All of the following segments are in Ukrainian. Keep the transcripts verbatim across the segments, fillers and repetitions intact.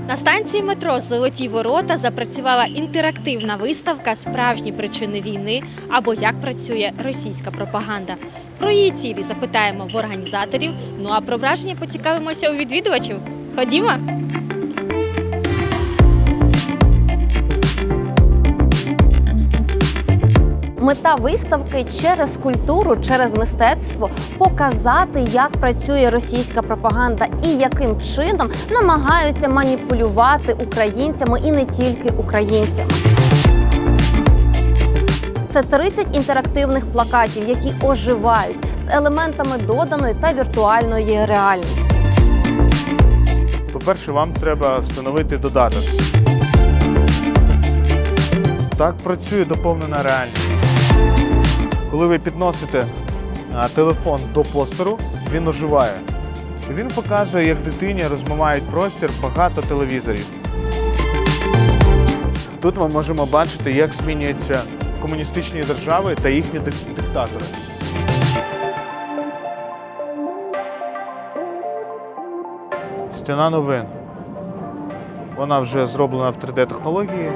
На станції метро «Золоті ворота» запрацювала інтерактивна виставка «Справжні причини війни» або «Як працює російська пропаганда». Про її цілі запитаємо в організаторів, ну а про враження поцікавимося у відвідувачів. Ходімо! Мета виставки – через культуру, через мистецтво показати, як працює російська пропаганда і яким чином намагаються маніпулювати українцями і не тільки українцями. Це тридцять інтерактивних плакатів, які оживають з елементами доданої та віртуальної реальності. По-перше, вам треба встановити додаток. Так працює доповнена реальність. Коли ви підносите телефон до постеру, він оживає. Він показує, як дитині розмивають простір багато телевізорів. Тут ми можемо бачити, як змінюються комуністичні держави та їхні диктатори. Стіна новин. Вона вже зроблена в три де технології.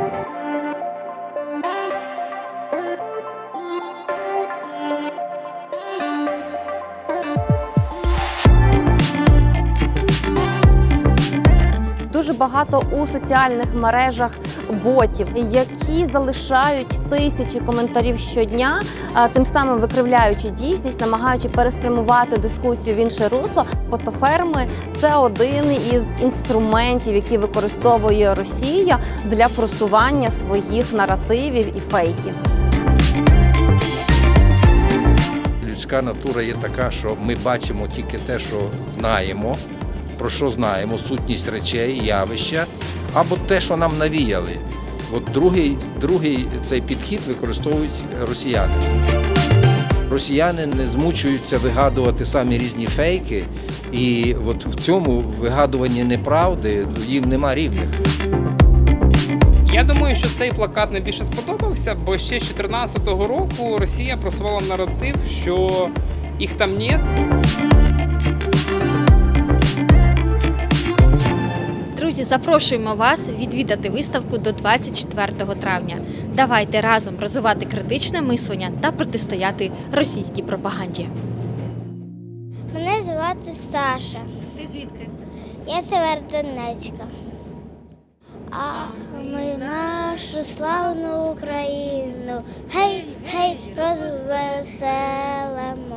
Дуже багато у соціальних мережах ботів, які залишають тисячі коментарів щодня, тим самим викривляючи дійсність, намагаючи переспрямувати дискусію в інше русло. Ботоферми – це один із інструментів, які використовує Росія для просування своїх наративів і фейків. Людська натура є така, що ми бачимо тільки те, що знаємо, про що знаємо, сутність речей, явища, або те, що нам навіяли. От другий, другий цей підхід використовують росіяни. Росіяни не змучуються вигадувати самі різні фейки, і от в цьому вигадуванні неправди їм нема рівних. Я думаю, що цей плакат найбільше сподобався, бо ще з дві тисячі чотирнадцятого року Росія просувала наратив, що їх там нет. Друзі, запрошуємо вас відвідати виставку до двадцять четвертого травня. Давайте разом розвивати критичне мислення та протистояти російській пропаганді. Мене звати Саша. Ти звідки? Я з Северодонецька. А ми нашу славну Україну, гей, гей, розвеселимо.